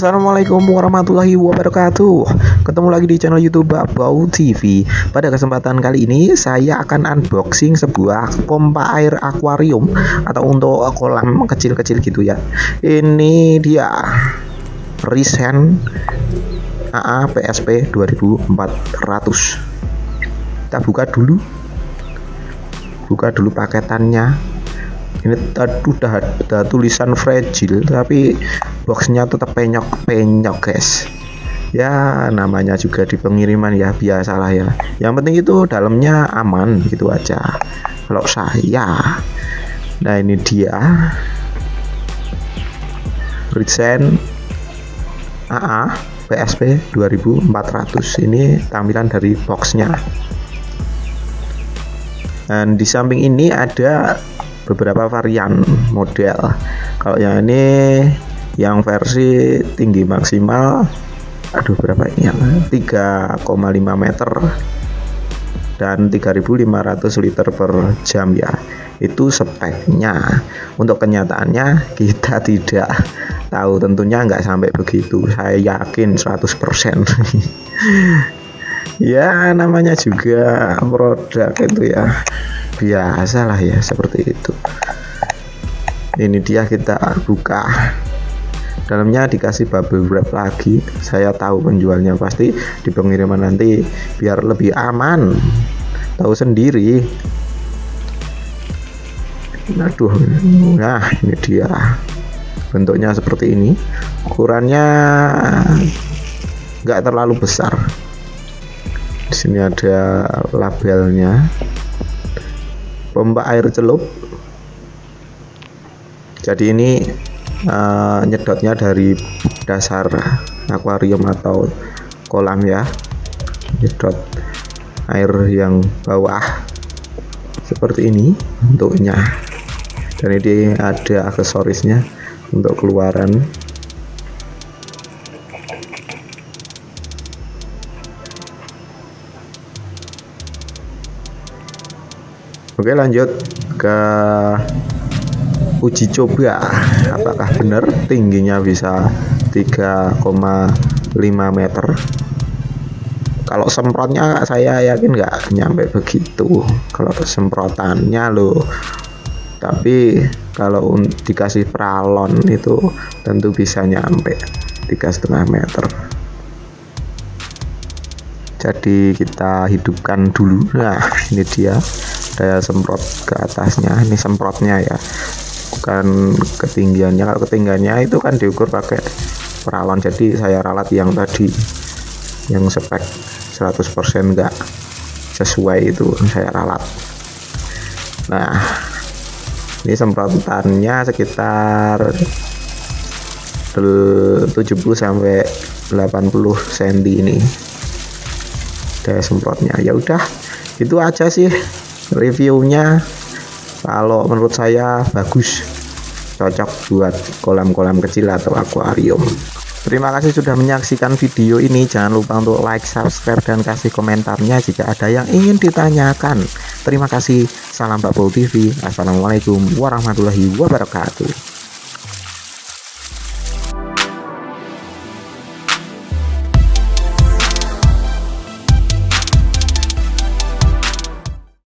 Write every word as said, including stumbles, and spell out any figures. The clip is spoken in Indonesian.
Assalamualaikum warahmatullahi wabarakatuh. Ketemu lagi di channel YouTube Babau T V. Pada kesempatan kali ini saya akan unboxing sebuah pompa air akuarium atau untuk kolam kecil-kecil gitu ya. Ini dia Risen A A P S P dua ribu empat ratus. Kita buka dulu. Buka dulu paketannya. Ini tadi udah ada tulisan fragile, tapi boxnya tetap penyok-penyok guys. Ya namanya juga di pengiriman ya, biasalah ya. Yang penting itu dalamnya aman gitu aja kalau saya. Nah ini dia Risen A A P S P dua ribu empat ratus. Ini tampilan dari boxnya. Dan di samping ini ada beberapa varian model. Kalau yang ini yang versi tinggi maksimal, aduh berapa ini ya, tiga koma lima meter dan tiga ribu lima ratus liter per jam ya. Itu speknya. Untuk kenyataannya kita tidak tahu, tentunya nggak sampai begitu, saya yakin seratus persen. Ya namanya juga produk itu ya, biasalah ya seperti itu. Ini dia, kita buka. Dalamnya dikasih bubble wrap lagi. Saya tahu penjualnya pasti di pengiriman nanti biar lebih aman, tahu sendiri. Aduh, nah ini dia bentuknya seperti ini. Ukurannya nggak terlalu besar. Di sini ada labelnya. Pompa air celup. Jadi ini uh, nyedotnya dari dasar akuarium atau kolam ya. Nyedot air yang bawah seperti ini bentuknya. Dan ini ada aksesorisnya untuk keluaran. Oke, lanjut ke uji coba apakah benar tingginya bisa tiga koma lima meter. Kalau semprotnya saya yakin nggak nyampe begitu kalau semprotannya loh, tapi kalau dikasih pralon itu tentu bisa nyampe tiga setengah meter. Jadi kita hidupkan dulu. Nah ini dia, saya semprot ke atasnya. Ini semprotnya ya, bukan ketinggiannya. Kalau ketinggiannya itu kan diukur pakai peralon, jadi saya ralat yang tadi, yang spek seratus persen enggak sesuai itu saya ralat. Nah ini semprotannya sekitar tujuh puluh sampai delapan puluh sentimeter ini daya semprotnya. Ya udah itu aja sih reviewnya. Kalau menurut saya bagus, cocok buat kolam-kolam kecil atau akuarium. Terima kasih sudah menyaksikan video ini. Jangan lupa untuk like, subscribe, dan kasih komentarnya jika ada yang ingin ditanyakan. Terima kasih. Salam Babau T V. Assalamualaikum warahmatullahi wabarakatuh.